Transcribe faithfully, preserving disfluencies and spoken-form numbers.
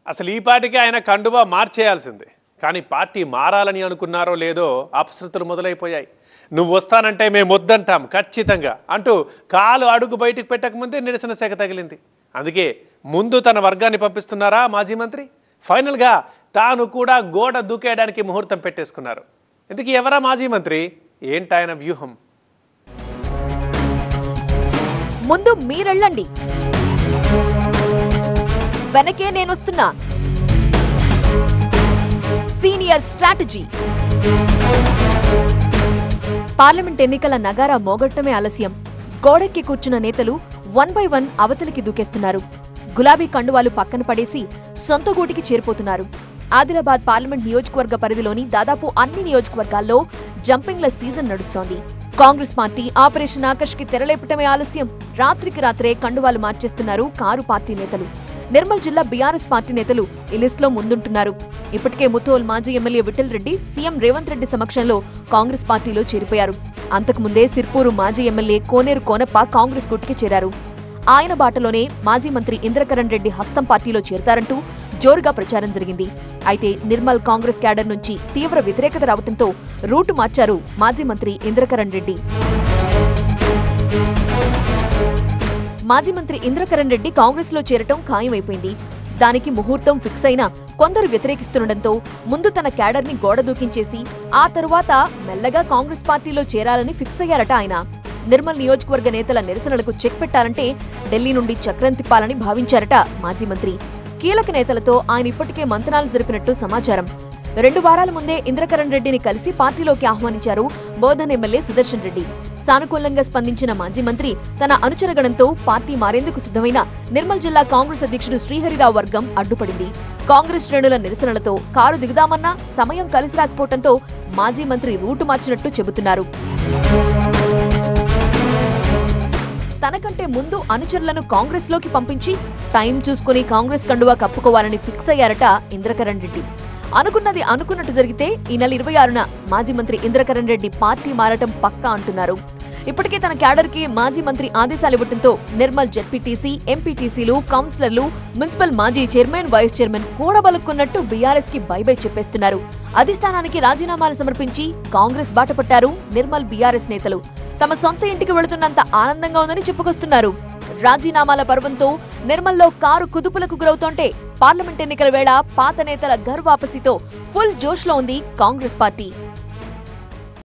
అసలు ఈ పార్టీకి ఆయన కండువా మార్చేయాల్సిందే. కానీ పార్టీ మారాలని అనుకున్నారో లేదో అపశృతులు మొదలైపోయాయి. నువ్వు వస్తానంటే మేము వద్దంటాం ఖచ్చితంగా అంటూ కాలు అడుగు బయటికి పెట్టకముందే నిరసన శాఖ తగిలింది. అందుకే ముందు తన వర్గాన్ని పంపిస్తున్నారా మాజీ మంత్రి? ఫైనల్గా తాను కూడా గోడ దూకేయడానికి ముహూర్తం పెట్టేసుకున్నారు. ఇందుకు ఎవరా మాజీ మంత్రి? ఏంటాయన వ్యూహం? ముందు మీరెళ్ళండి, వెనకే నేనొస్తున్నా. Senior strategy. పార్లమెంట్ ఎన్నికల నగారా మోగొట్టమే ఆలస్యం. గోడెక్కి కూర్చున్న నేతలు వన్ బై వన్ అవతలికి దూకేస్తున్నారు. గులాబీ కండువాలు పక్కన పడేసి సొంత గూటికి చేరిపోతున్నారు. ఆదిలాబాద్ పార్లమెంట్ నియోజకవర్గ పరిధిలోని దాదాపు అన్ని నియోజకవర్గాల్లో జంపింగ్ల సీజన్ నడుస్తోంది. కాంగ్రెస్ పార్టీ ఆపరేషన్ ఆకర్ష్ కి తెరలేపటమే ఆలస్యం. రాత్రికి రాత్రే కండువాలు మార్చేస్తున్నారు కారు పార్టీ నేతలు. నిర్మల్ జిల్లా బీఆర్ఎస్ పార్టీ నేతలు ఈ లిస్ట్ లో ముందుంటున్నారు. ఇప్పటికే ముథోల్ మాజీ ఎమ్మెల్యే విఠల్ రెడ్డి సీఎం రేవంత్ రెడ్డి సమక్షంలో కాంగ్రెస్ పార్టీలో చేరిపోయారు. అంతకుముందే సిర్పూరు మాజీ ఎమ్మెల్యే కోనేరు కోనప్ప కాంగ్రెస్ గుట్టికి చేరారు. ఆయన బాటలోనే మాజీ మంత్రి ఇంద్రకరణ్ రెడ్డి హస్తం పార్టీలో చేరతారంటూ జోరుగా ప్రచారం జరిగింది. అయితే నిర్మల్ కాంగ్రెస్ క్యాడర్ నుంచి తీవ్ర వ్యతిరేకత రావడంతో రూటు మార్చారు మాజీ మంత్రి ఇంద్రకరణ్ రెడ్డి. మాజీ మంత్రి ఇంద్రకరణ్ రెడ్డి కాంగ్రెస్ లో చేరటం ఖాయమైపోయింది. దానికి ముహూర్తం ఫిక్స్ అయినా కొందరు వ్యతిరేకిస్తుండటంతో ముందు తన క్యాడర్ ని గోడ దూకించేసి ఆ తరువాత మెల్లగా కాంగ్రెస్ పార్టీలో చేరాలని ఫిక్స్ అయ్యారట ఆయన. నిర్మల్ నియోజకవర్గ నేతల నిరసనలకు చెక్ పెట్టాలంటే ఢిల్లీ నుండి చక్రం తిప్పాలని భావించారట మాజీ మంత్రి. కీలక నేతలతో ఆయన ఇప్పటికే మంతనాలు జరిపినట్టు సమాచారం. రెండు వారాల ముందే ఇంద్రకరణ్ రెడ్డిని కలిసి పార్టీలోకి ఆహ్వానించారు బోధన్ ఎమ్మెల్యే సుదర్శన్ రెడ్డి. సానుకూలంగా స్పందించిన మాజీ మంత్రి తన అనుచరగణంతో పార్టీ మారేందుకు సిద్ధమైన నిర్మల్ జిల్లా కాంగ్రెస్ అధ్యక్షుడు శ్రీహరిరావు వర్గం అడ్డుపడింది. కాంగ్రెస్ శ్రేణుల నిరసనలతో కారు దిగుదామన్నా సమయం కలిసి రాకపోవడంతో మాజీ మంత్రి రూటు మార్చినట్టు చెబుతున్నారు. తనకంటే ముందు అనుచరులను కాంగ్రెస్ లోకి పంపించి టైం చూసుకుని కాంగ్రెస్ కండువా కప్పుకోవాలని ఫిక్స్ అయ్యారట ఇంద్రకరణ్ రెడ్డి. అనుకున్నది అనుకున్నట్టు జరిగితే ఈ నెల ఇరవై ఆరున మాజీ మంత్రి ఇంద్రకరణ్ రెడ్డి పార్టీ మారటం పక్కా అంటున్నారు. ఇప్పటికే తన క్యాడర్ కి మాజీ మంత్రి ఆదేశాలు ఇవ్వడంతో నిర్మల్ జెడ్పీటీసీ, ఎంపీటీసీలు, కౌన్సిలర్లు, మున్సిపల్ మాజీ చైర్మన్, వైస్ చైర్మన్ కూడబలుక్కున్నట్టు బీఆర్ఎస్ కి బై బై చెప్పేస్తున్నారు. అధిష్టానానికి రాజీనామాలు సమర్పించి కాంగ్రెస్ బాట పట్టారు నిర్మల్ బీఆర్ఎస్ నేతలు. తమ సొంత ఇంటికి వెళుతున్నంత ఆనందంగా ఉందని చెప్పుకొస్తున్నారు. రాజీనామాల పర్వంతో నిర్మల్లో కారు కుదుపులకు గురవుతోంటే పార్లమెంట్ ఎన్నికల వేళ పాత నేతల ఘర్ వాపసీతో ఫుల్ జోష్ లో ఉంది కాంగ్రెస్ పార్టీ.